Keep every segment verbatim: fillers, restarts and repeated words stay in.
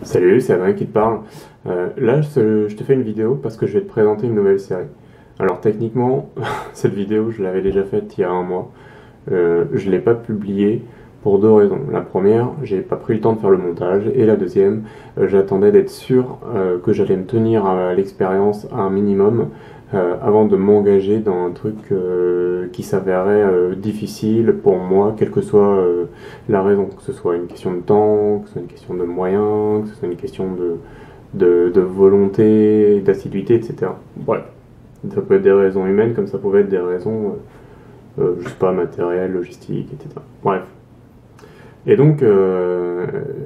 Salut, c'est Adrien qui te parle. Euh, là, je te, je te fais une vidéo parce que je vais te présenter une nouvelle série. Alors techniquement, cette vidéo, je l'avais déjà faite il y a un mois. Euh, je ne l'ai pas publiée pour deux raisons. La première, j'ai pas pris le temps de faire le montage. Et la deuxième, euh, j'attendais d'être sûr euh, que j'allais me tenir à l'expérience à un minimum euh, avant de m'engager dans un truc euh, qui s'avérait euh, difficile pour moi, quelle que soit euh, la raison, que ce soit une question de temps, que ce soit une question de moyens, que ce soit une question de, de, de volonté, d'assiduité, et cetera. Bref, ça peut être des raisons humaines comme ça pouvait être des raisons, euh, euh, je sais pas, matérielles, logistiques, et cetera. Bref. Et donc, euh,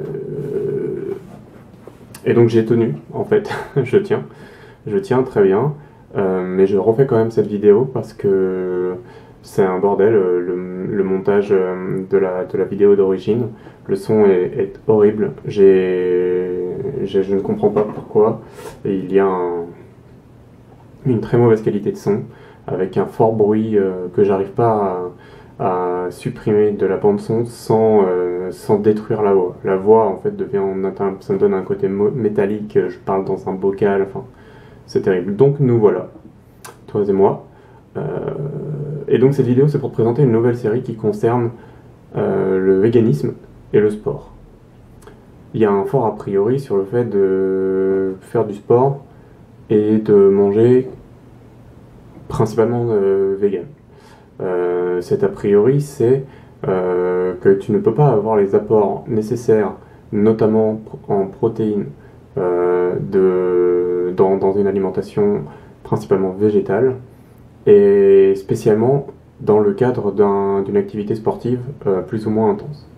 et donc j'ai tenu, en fait, je tiens, je tiens très bien, euh, mais je refais quand même cette vidéo parce que c'est un bordel, euh, le, le montage euh, de la, de la vidéo d'origine, le son est, est horrible, j'ai, j'ai- je ne comprends pas pourquoi, et il y a un- une très mauvaise qualité de son, avec un fort bruit euh, que j'arrive pas à, à supprimer de la bande son sans, euh, sans détruire la voix. La voix en fait devient, ça me donne un côté métallique, je parle dans un bocal, enfin c'est terrible. Donc nous voilà, toi et moi. Euh, et donc cette vidéo c'est pour te présenter une nouvelle série qui concerne euh, le véganisme et le sport. Il y a un fort a priori sur le fait de faire du sport et de manger principalement euh, vegan. Euh, cet a priori, c'est euh, que tu ne peux pas avoir les apports nécessaires, notamment en protéines, euh, de, dans, dans une alimentation principalement végétale, et spécialement dans le cadre d'un, d'une activité sportive euh, plus ou moins intense.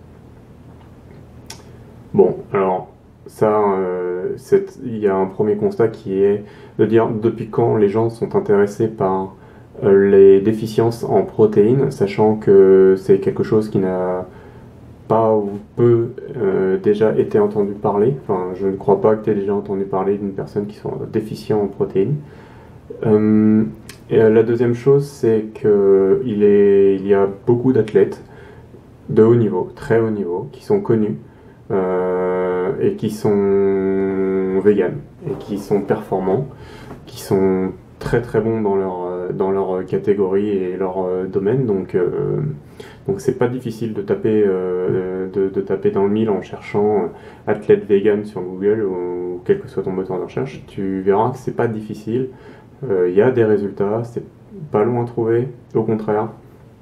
Bon, alors ça, euh, il y a un premier constat qui est de dire depuis quand les gens sont intéressés par euh, les déficiences en protéines, sachant que c'est quelque chose qui n'a pas ou peu euh, déjà été entendu parler. Enfin, je ne crois pas que tu aies déjà entendu parler d'une personne qui soit déficient en protéines. Euh, et euh, la deuxième chose, c'est qu'il est, il y a beaucoup d'athlètes de haut niveau, très haut niveau, qui sont connus euh, et qui sont véganes et qui sont performants, qui sont très très bons dans leur, euh, dans leur catégorie et leur euh, domaine. Donc euh, donc c'est pas difficile de taper, euh, de, de taper dans le mille en cherchant euh, athlète vegan sur Google ou quel que soit ton moteur de recherche. Tu verras que c'est pas difficile. Il euh, y a des résultats, c'est pas long à trouver, au contraire.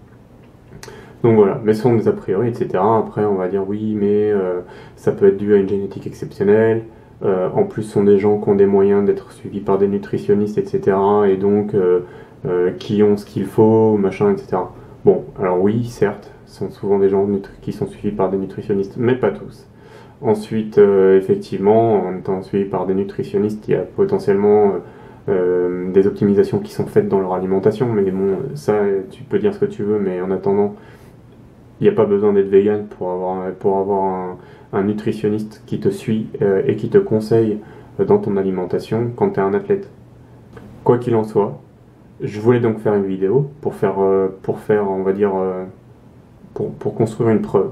Donc voilà, mais ce sont des a priori, et cetera. Après, on va dire oui, mais euh, ça peut être dû à une génétique exceptionnelle. Euh, en plus, ce sont des gens qui ont des moyens d'être suivis par des nutritionnistes, et cetera. Et donc, euh, euh, qui ont ce qu'il faut, machin, et cetera. Bon, alors oui, certes, ce sont souvent des gens qui sont suivis par des nutritionnistes, mais pas tous. Ensuite, euh, effectivement, en étant suivis par des nutritionnistes, il y a potentiellement euh, euh, des optimisations qui sont faites dans leur alimentation. Mais bon, ça, tu peux dire ce que tu veux, mais en attendant, il n'y a pas besoin d'être vegan pour avoir, pour avoir un, un nutritionniste qui te suit euh, et qui te conseille euh, dans ton alimentation quand tu es un athlète. Quoi qu'il en soit, je voulais donc faire une vidéo pour faire, euh, pour faire on va dire, euh, pour, pour construire une preuve.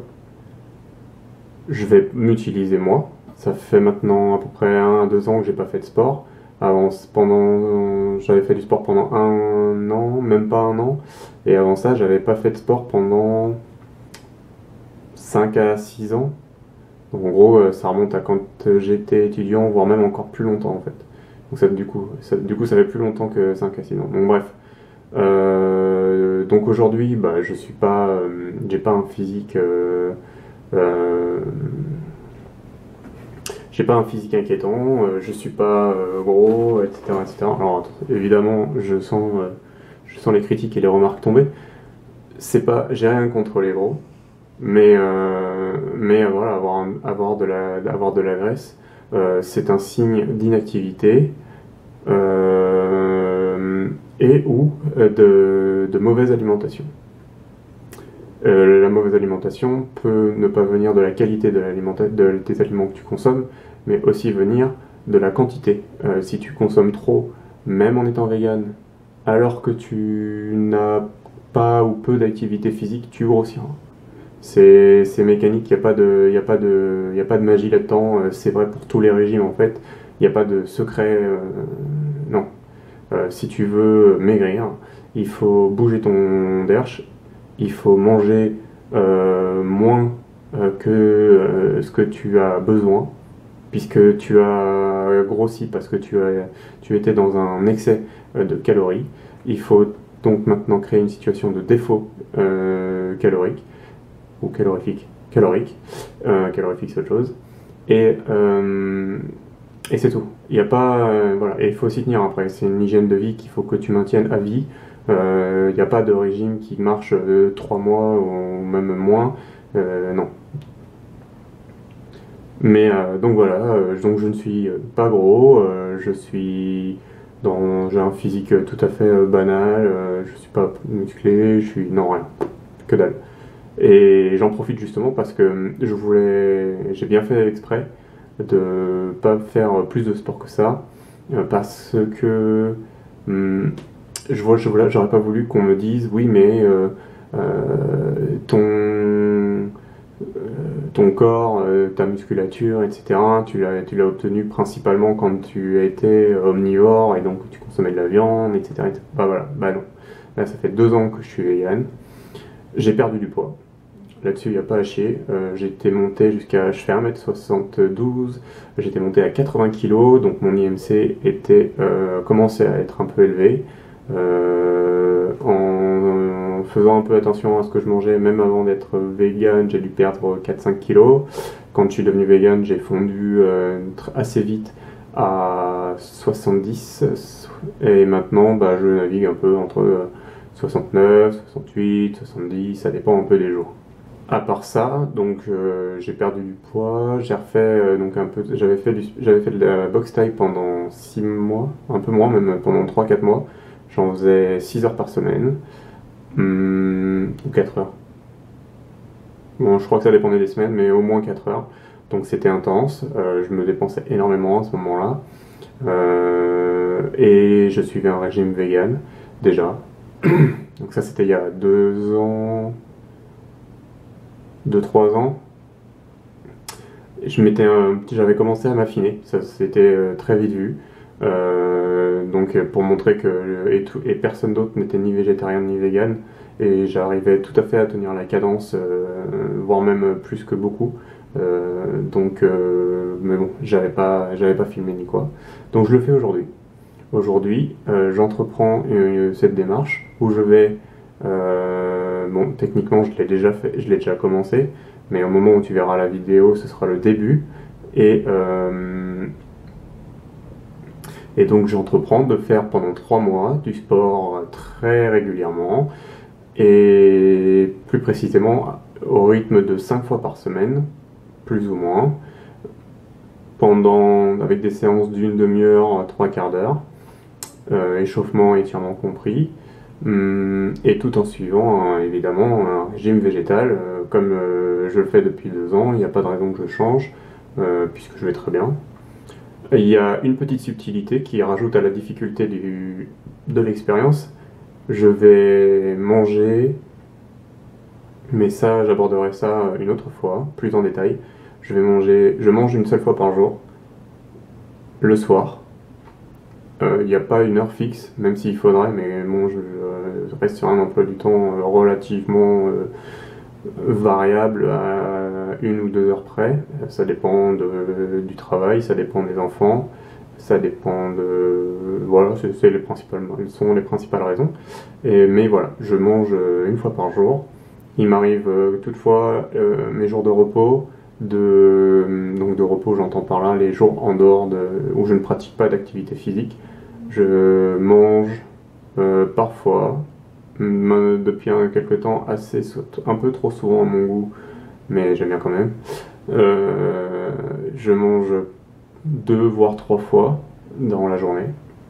Je vais m'utiliser moi. Ça fait maintenant à peu près un à deux ans que j'ai pas fait de sport. Avant, pendant, j'avais fait du sport pendant un an, même pas un an. Et avant ça, j'avais pas fait de sport pendant cinq à six ans. Donc en gros, euh, ça remonte à quand euh, j'étais étudiant, voire même encore plus longtemps en fait. Donc ça, du coup, ça, du coup, ça fait plus longtemps que cinq à six ans. Donc bref. Euh, donc aujourd'hui, bah, je suis pas, euh, j'ai pas un physique, euh, euh, j'ai pas un physique inquiétant. Euh, je suis pas euh, gros, et cetera, et cetera. Alors évidemment, je sens, euh, je sens les critiques et les remarques tomber. C'est pas, j'ai rien contre les gros. Mais, euh, mais euh, voilà, avoir, un- avoir, de la, avoir de la graisse, euh, c'est un signe d'inactivité euh, et ou euh, de, de mauvaise alimentation. Euh, la mauvaise alimentation peut ne pas venir de la qualité de de, des aliments que tu consommes, mais aussi venir de la quantité. Euh, si tu consommes trop, même en étant vegan, alors que tu n'as pas ou peu d'activité physique, tu grossiras. C'est c'est mécanique, il n'y a pas de, y a pas de, y a pas de magie là-dedans. Euh, c'est vrai pour tous les régimes en fait. Il n'y a pas de secret. Euh, non. Euh, si tu veux maigrir, il faut bouger ton derche, il faut manger euh, moins euh, que euh, ce que tu as besoin, puisque tu as grossi parce que tu, as, tu étais dans un excès euh, de calories. Il faut donc maintenant créer une situation de défaut euh, calorique, ou calorifique, calorique, euh, calorifique c'est autre chose. Et, euh, et c'est tout. Il y a pas, euh, voilà. Et il faut s'y tenir après. C'est une hygiène de vie qu'il faut que tu maintiennes à vie. Euh, Il n'y a pas de régime qui marche euh, trois mois ou même moins. Euh, non. Mais euh, donc voilà, euh, donc je ne suis euh, pas gros, euh, je suis dans, j'ai un physique euh, tout à fait euh, banal, euh, je suis pas musclé, je suis non rien, que dalle. Et j'en profite justement parce que je voulais, j'ai bien fait exprès de pas faire plus de sport que ça, euh, parce que hum, je vois, je voulais- j'aurais pas voulu qu'on me dise oui mais euh, euh, ton ton corps, euh, ta musculature, et cetera. Tu l'as, tu l'as obtenu principalement quand tu étais omnivore et donc tu consommais de la viande, et cetera et cetera. Bah voilà, bah non. Là, ça fait deux ans que je suis vegan. J'ai perdu du poids. Là-dessus, il n'y a pas à chier. Euh, j'étais monté jusqu'à, je fais un mètre soixante-douze, j'étais monté à quatre-vingts kilos, donc mon I M C était, euh, commençait à être un peu élevé. Euh, en, en faisant un peu attention à ce que je mangeais, même avant d'être vegan, j'ai dû perdre quatre cinq kilos. Quand je suis devenu vegan, j'ai fondu euh, assez vite à soixante-dix, et maintenant bah, je navigue un peu entre soixante-neuf, soixante-huit, soixante-dix, ça dépend un peu des jours. À part ça, donc euh, j'ai perdu du poids, j'ai refait euh, donc un peu, j'avais fait du, j'avais fait de la boxe taille pendant six mois, un peu moins même pendant trois quatre mois. J'en faisais six heures par semaine, hum, ou quatre heures. Bon, je crois que ça dépendait des semaines, mais au moins quatre heures. Donc c'était intense, euh, je me dépensais énormément à ce moment-là. Euh, et je suivais un régime vegan déjà. Donc ça c'était il y a deux ans, deux trois ans. Je m'étais, euh, j'avais commencé à m'affiner, ça c'était euh, très vite vu. Euh, donc euh, pour montrer que et, tout- et personne d'autre n'était ni végétarien ni vegan, et j'arrivais tout à fait à tenir la cadence, euh, voire même plus que beaucoup. Euh, donc, euh, mais bon, j'avais pas, j'avais pas filmé ni quoi. Donc je le fais aujourd'hui. Aujourd'hui, euh, j'entreprends euh, cette démarche où je vais, euh, bon, techniquement, je l'ai déjà fait, je l'ai déjà commencé, mais au moment où tu verras la vidéo, ce sera le début. Et, euh, et donc, j'entreprends de faire pendant trois mois du sport très régulièrement, et plus précisément au rythme de cinq fois par semaine, plus ou moins, pendant, avec des séances d'une demi-heure, trois quarts d'heure. Euh, échauffement et étirement compris, hum, et tout en suivant hein, évidemment un régime végétal, euh, comme euh, je le fais depuis deux ans, il n'y a pas de raison que je change, euh, puisque je vais très bien. Il y a une petite subtilité qui rajoute à la difficulté du, de l'expérience. Je vais manger, mais ça j'aborderai ça une autre fois, plus en détail. Je vais manger, je mange une seule fois par jour, le soir. Il euh, n'y a pas une heure fixe, même s'il faudrait, mais bon, je, je reste sur un emploi du temps euh, relativement euh, variable à une ou deux heures près. Ça dépend de, du travail, ça dépend des enfants, ça dépend de... Voilà, c'est, c'est les principales, ce sont les principales raisons. Et, mais voilà, je mange euh, une fois par jour. Il m'arrive euh, toutefois euh, mes jours de repos, de, donc de repos j'entends par là les jours en dehors de, où je ne pratique pas d'activité physique. Je mange euh, parfois, m- depuis un, quelque temps, assez, un peu trop souvent à mon goût, mais j'aime bien quand même. Euh, je mange deux voire trois fois dans la journée.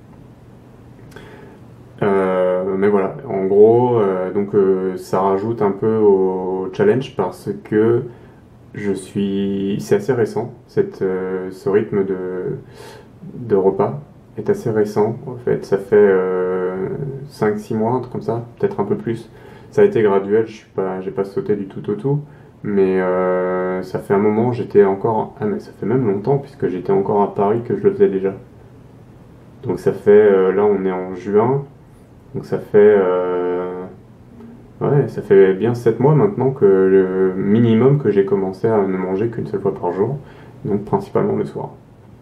Euh, mais voilà, en gros, euh, donc euh, ça rajoute un peu au challenge parce que je suis, c'est assez récent, cette, euh, ce rythme de, de repas est assez récent en fait. Ça fait euh, cinq six mois, un truc comme ça, peut-être un peu plus. Ça a été graduel, je suis pas, j'ai pas sauté du tout au tout, Mais euh, ça fait un moment, j'étais encore... Ah mais ça fait même longtemps, puisque j'étais encore à Paris que je le faisais déjà. Donc ça fait... euh, là on est en juin, donc ça fait... euh, ouais, ça fait bien sept mois maintenant que le minimum que j'ai commencé à ne manger qu'une seule fois par jour, donc principalement le soir.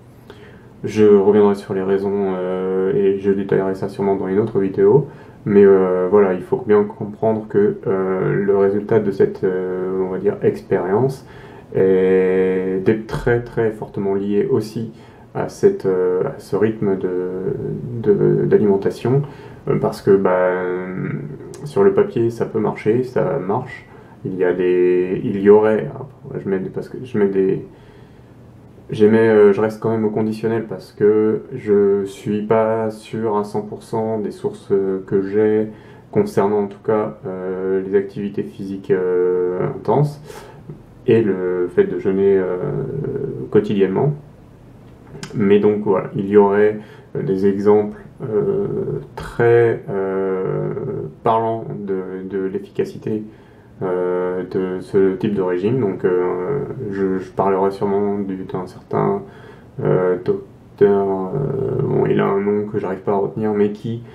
Je reviendrai sur les raisons euh, et je détaillerai ça sûrement dans une autre vidéo. Mais euh, voilà, il faut bien comprendre que euh, le résultat de cette, euh, on va dire, expérience est très très fortement lié aussi à, cette, euh, à ce rythme d'alimentation. De, de, parce que bah, sur le papier, ça peut marcher, ça marche. Il y a des, il y aurait, je mets, parce que je mets des J'aimais, euh, je reste quand même au conditionnel parce que je suis pas sûr à cent pour cent des sources euh, que j'ai concernant en tout cas euh, les activités physiques euh, intenses et le fait de jeûner euh, quotidiennement. Mais donc voilà, il y aurait euh, des exemples euh, très euh, parlants de, de l'efficacité euh, de ce type de régime. Donc euh, je, je parlerai sûrement d'un certain euh, docteur, euh, bon, il a un nom que j'arrive pas à retenir, mais qui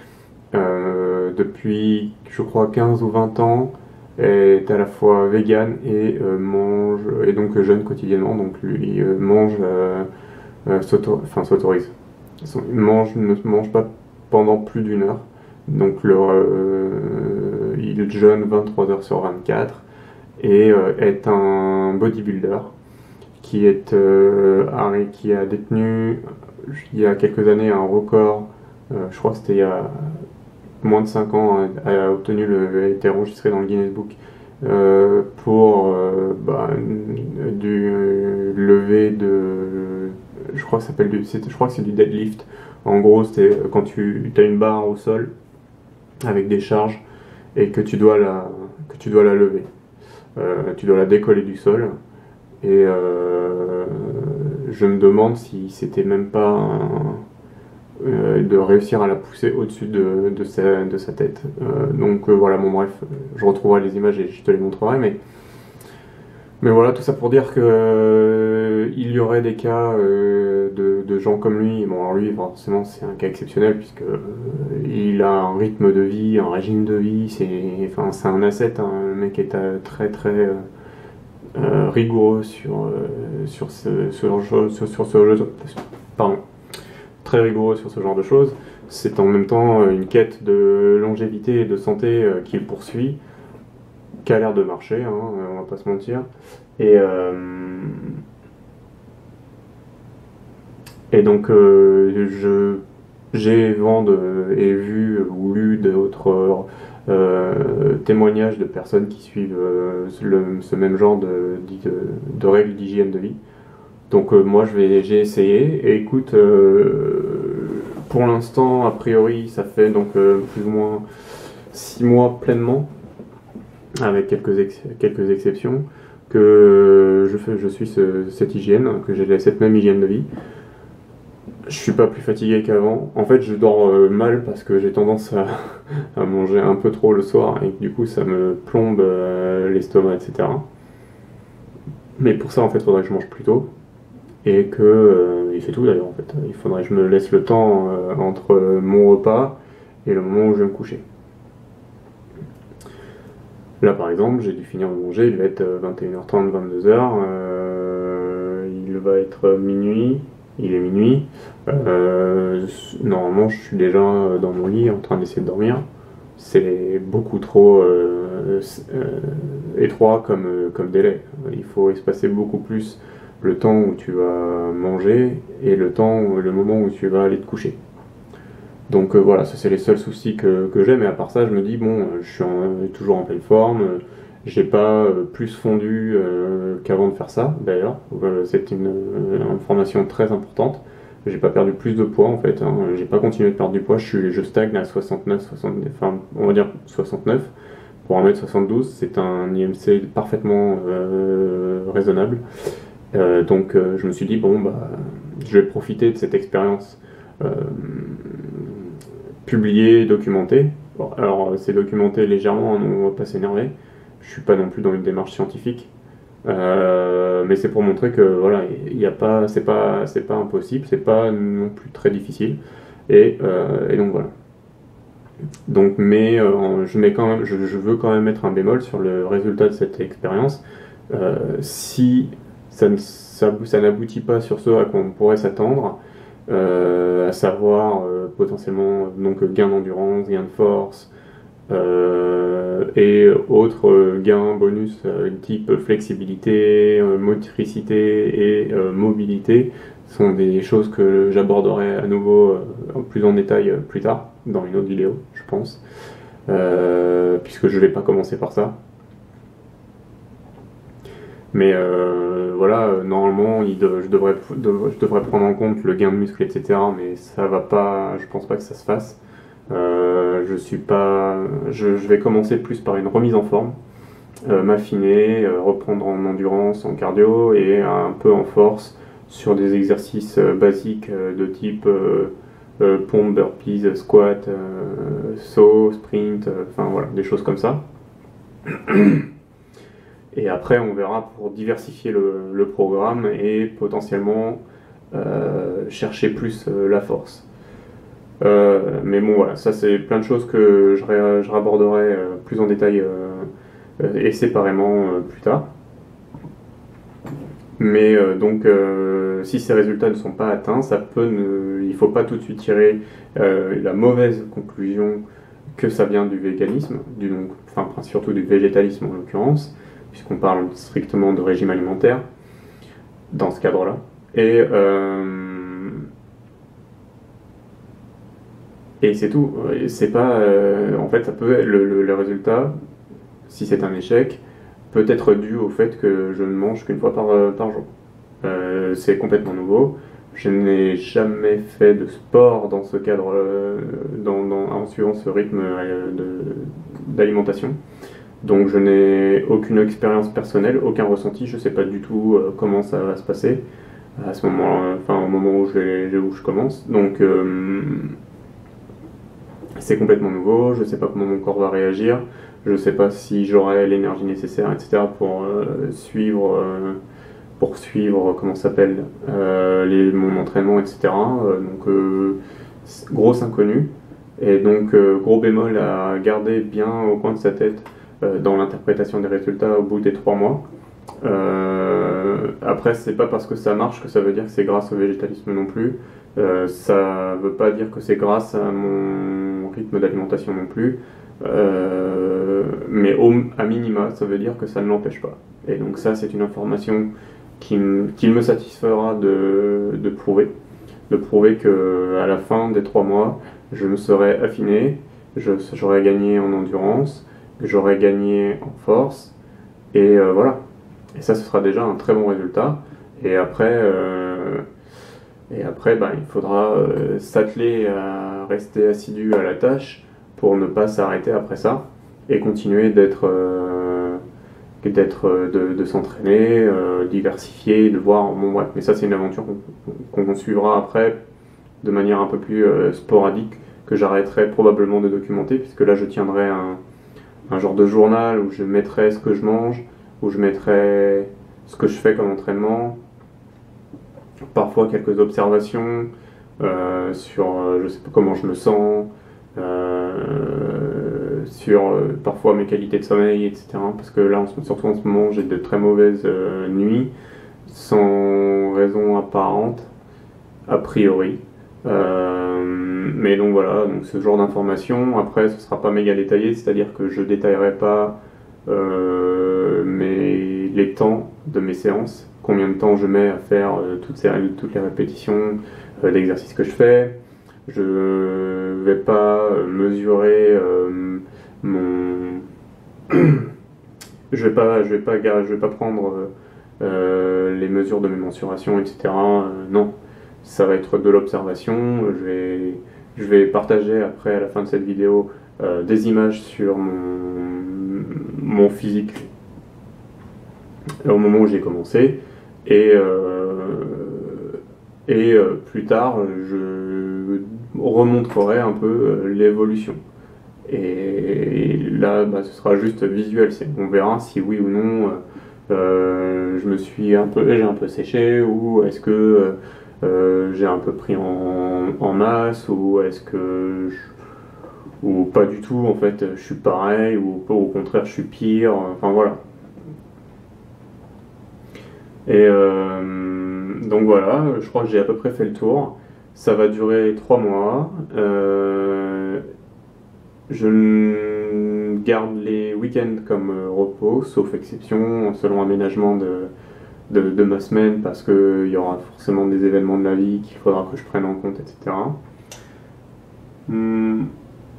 euh, depuis je crois quinze ou vingt ans est à la fois vegan et euh, mange et donc jeûne quotidiennement. Donc lui euh, mange euh, euh, s'auto, enfin s'autorise, il mange, ne mange pas pendant plus d'une heure. Donc le, euh, il jeûne vingt-trois heures sur vingt-quatre et euh, est un bodybuilder qui, est, euh, qui a détenu il y a quelques années un record, euh, je crois que c'était il y a moins de cinq ans, a, a obtenu le, a été enregistré dans le Guinness Book euh, pour euh, bah, du lever de, je crois que ça s'appelle du, je crois que c'est du deadlift. En gros, c'est quand tu as une barre au sol avec des charges et que tu dois la, que tu dois la lever. Euh, tu dois la décoller du sol. Et euh, je me demande si c'était même pas un, euh, de réussir à la pousser au-dessus de, de, sa, de sa tête. Euh, donc euh, voilà, bon bref, je retrouverai les images et je te les montrerai. Mais, mais voilà, tout ça pour dire que euh, il y aurait des cas euh, de, de gens comme lui. Bon, alors lui, forcément, c'est un cas exceptionnel puisque euh, il a un rythme de vie, un régime de vie. C'est, enfin, c'est un asset, hein, le mec est euh, très très euh, euh, rigoureux sur euh, sur ce, ce genre, sur, sur ce jeu. Pardon, très rigoureux sur ce genre de choses. C'est en même temps une quête de longévité et de santé euh, qu'il poursuit, qui a l'air de marcher, hein, on va pas se mentir. Et, euh, et donc, euh, je, j'ai vende et vu ou lu d'autres euh, témoignages de personnes qui suivent euh, le, ce même genre de, de, de règles d'hygiène de vie. Donc euh, moi je vais, j'ai essayé et écoute, euh, pour l'instant a priori ça fait donc euh, plus ou moins six mois pleinement, avec quelques, ex quelques exceptions, que je, fais, je suis ce, cette hygiène, que j'ai cette même hygiène de vie. Je suis pas plus fatigué qu'avant. En fait je dors euh, mal parce que j'ai tendance à, à manger un peu trop le soir et du coup ça me plombe euh, l'estomac, et cetera. Mais pour ça en fait il faudrait que je mange plus tôt. Et que, euh, et c'est tout d'ailleurs en fait, il faudrait que je me laisse le temps euh, entre mon repas et le moment où je vais me coucher. Là par exemple, j'ai dû finir de manger, il va être vingt et une heures trente, vingt-deux heures, euh, il va être minuit, il est minuit, euh, normalement je suis déjà dans mon lit en train d'essayer de dormir. C'est beaucoup trop euh, euh, étroit comme, comme délai, il faut espacer beaucoup plus le temps où tu vas manger et le temps, le moment où tu vas aller te coucher. Donc euh, voilà, ça c'est les seuls soucis que, que j'ai, mais à part ça, je me dis, bon, je suis en, toujours en pleine forme, j'ai pas euh, plus fondu euh, qu'avant de faire ça, d'ailleurs, euh, c'est une, une information très importante. J'ai pas perdu plus de poids en fait, hein. J'ai pas continué de perdre du poids, je, suis, je stagne à soixante-neuf, soixante-dix, enfin on va dire soixante-neuf. Pour un mètre soixante-douze, c'est un I M C parfaitement euh, raisonnable. Euh, donc euh, je me suis dit, bon, bah, je vais profiter de cette expérience euh, publiée, documentée. Bon, alors c'est documenté légèrement, hein, on va pas s'énerver. Je suis pas non plus dans une démarche scientifique. Euh, mais c'est pour montrer que voilà, il y a pas, c'est pas, c'est pas impossible, c'est pas non plus très difficile. Et, euh, et donc voilà. Donc, mais euh, je mets quand même, je, je veux quand même mettre un bémol sur le résultat de cette expérience. Euh, si ça, ne- ça, ça n'aboutit pas sur ce à quoi on pourrait s'attendre, euh, à savoir euh, potentiellement donc gain d'endurance, gain de force, euh, et autres euh, gains bonus euh, type flexibilité, euh, motricité et euh, mobilité sont des choses que j'aborderai à nouveau euh, plus en détail euh, plus tard dans une autre vidéo, je pense, euh, puisque je vais pas commencer par ça. Mais euh, voilà, euh, normalement, il de- je, devrais, de- je devrais prendre en compte le gain de muscle, et cetera. Mais ça va pas, je pense pas que ça se fasse. Euh, je suis pas, je, je vais commencer plus par une remise en forme, euh, m'affiner, euh, reprendre en endurance, en cardio et un peu en force sur des exercices euh, basiques euh, de type euh, euh, pompe, burpees, squat, euh, saut, sprint, euh, enfin voilà, des choses comme ça. Et après, on verra pour diversifier le, le programme et potentiellement euh, chercher plus euh, la force. Euh, mais bon, voilà, ça c'est plein de choses que je, ré- je raborderai euh, plus en détail euh, euh, et séparément euh, plus tard. Mais euh, donc, euh, si ces résultats ne sont pas atteints, ça peut ne- il ne faut pas tout de suite tirer euh, la mauvaise conclusion que ça vient du véganisme, du, donc, enfin surtout du végétalisme en l'occurrence, puisqu'on parle strictement de régime alimentaire dans ce cadre-là. Et, euh, et c'est tout. C'est pas, euh, en fait, ça peut le, le, le résultat, si c'est un échec, peut être dû au fait que je ne mange qu'une fois par, par jour. Euh, c'est complètement nouveau. Je n'ai jamais fait de sport dans ce cadre, euh, dans, dans, en suivant ce rythme euh, de- d'alimentation. Donc je n'ai aucune expérience personnelle, aucun ressenti. Je ne sais pas du tout euh, comment ça va se passer à ce moment, euh, enfin au moment où je, vais, où je commence. Donc euh, c'est complètement nouveau. Je ne sais pas comment mon corps va réagir. Je ne sais pas si j'aurai l'énergie nécessaire, et cetera pour euh, suivre. Euh, pour suivre, comment ça s'appelle, euh, les, mon entraînement, et cetera. Euh, donc, euh, grosse inconnue. Et donc, euh, gros bémol à garder bien au coin de sa tête euh, dans l'interprétation des résultats au bout des trois mois. Euh, après, c'est pas parce que ça marche que ça veut dire que c'est grâce au végétalisme non plus. Euh, ça veut pas dire que c'est grâce à mon rythme d'alimentation non plus. Euh, mais au, à minima, ça veut dire que ça ne l'empêche pas. Et donc ça, c'est une information qu'il qui me satisfera de, de prouver. De prouver qu'à la fin des trois mois, je me serai affiné, j'aurais gagné en endurance, j'aurais gagné en force, et euh, voilà. Et ça, ce sera déjà un très bon résultat. Et après, euh, et après ben, il faudra euh, s'atteler à rester assidu à la tâche pour ne pas s'arrêter après ça et continuer d'être euh, d'être euh, de, de s'entraîner, euh, diversifier, de voir. Bon, bref, mais ça, c'est une aventure qu'on qu'on suivra après de manière un peu plus euh, sporadique, que j'arrêterai probablement de documenter, puisque là, je tiendrai un, un genre de journal où je mettrai ce que je mange, où je mettrai ce que je fais comme entraînement, parfois quelques observations euh, sur euh, je sais pas comment je me sens, euh, sur euh, parfois mes qualités de sommeil, et cetera. Parce que là, en, surtout en ce moment, j'ai de très mauvaises euh, nuits, sans raison apparente, a priori. Euh, mais donc voilà, donc ce genre d'informations. Après, ce sera pas méga détaillé, c'est-à-dire que je détaillerai pas euh, mes, les temps de mes séances, combien de temps je mets à faire euh, toutes, ces, toutes les répétitions euh, d'exercices que je fais. Je vais pas euh, mesurer euh, mon. je vais pas, je vais pas, je vais pas prendre euh, les mesures de mes mensurations, et cetera. Euh, non, ça va être de l'observation. Je vais, je vais partager après à la fin de cette vidéo euh, des images sur mon, mon physique au moment où j'ai commencé et euh, et euh, plus tard je remontrerai un peu euh, l'évolution. Et là, bah, ce sera juste visuel. On verra si oui ou non euh, euh, je me suis un peu, j'ai un peu séché, ou est-ce que euh, j'ai un peu pris en, en masse, ou est-ce que je, ou pas du tout en fait, je suis pareil, ou au contraire je suis pire, enfin voilà. Et euh, donc voilà, je crois que j'ai à peu près fait le tour. Ça va durer trois mois. Euh, je garde les week-ends comme euh, repos, sauf exception, selon aménagement de, de, de ma semaine, parce qu'il y aura forcément des événements de la vie qu'il faudra que je prenne en compte, et cetera. Hmm,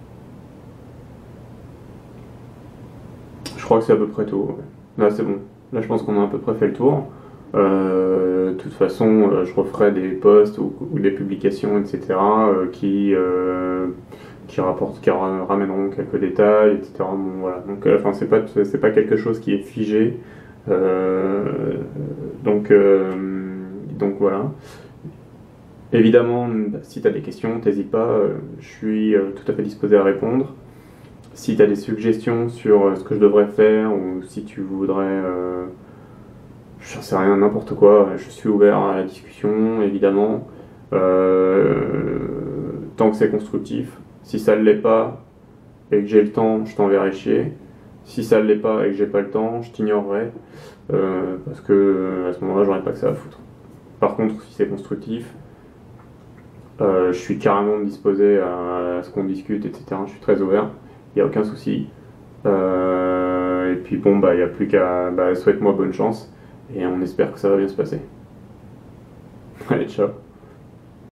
je crois que c'est à peu près tout. Ouais. Là, c'est bon. Là, je pense qu'on a à peu près fait le tour. Euh, de toute façon, euh, je referai des posts ou, ou des publications, et cetera, euh, qui, euh, qui, rapportent, qui ra- ramèneront quelques détails, et cetera. Bon, voilà. Donc, euh, enfin, c'est pas, c'est pas quelque chose qui est figé. Euh, donc, euh, donc voilà. Évidemment, bah, si tu as des questions, t'hésites pas, euh, je suis euh, tout à fait disposé à répondre. Si tu as des suggestions sur euh, ce que je devrais faire, ou si tu voudrais, euh, j'en sais rien, n'importe quoi, je suis ouvert à la discussion, évidemment. Euh, tant que c'est constructif. Si ça ne l'est pas et que j'ai le temps, je t'enverrai chier. Si ça ne l'est pas et que j'ai pas le temps, je t'ignorerai. Euh, parce que à ce moment-là, j'aurais pas que ça à foutre. Par contre, si c'est constructif, euh, je suis carrément disposé à, à ce qu'on discute, et cetera. Je suis très ouvert, il n'y a aucun souci. Euh, et puis bon, bah, il n'y a plus qu'à. Bah, souhaite-moi bonne chance et on espère que ça va bien se passer. Allez, ciao.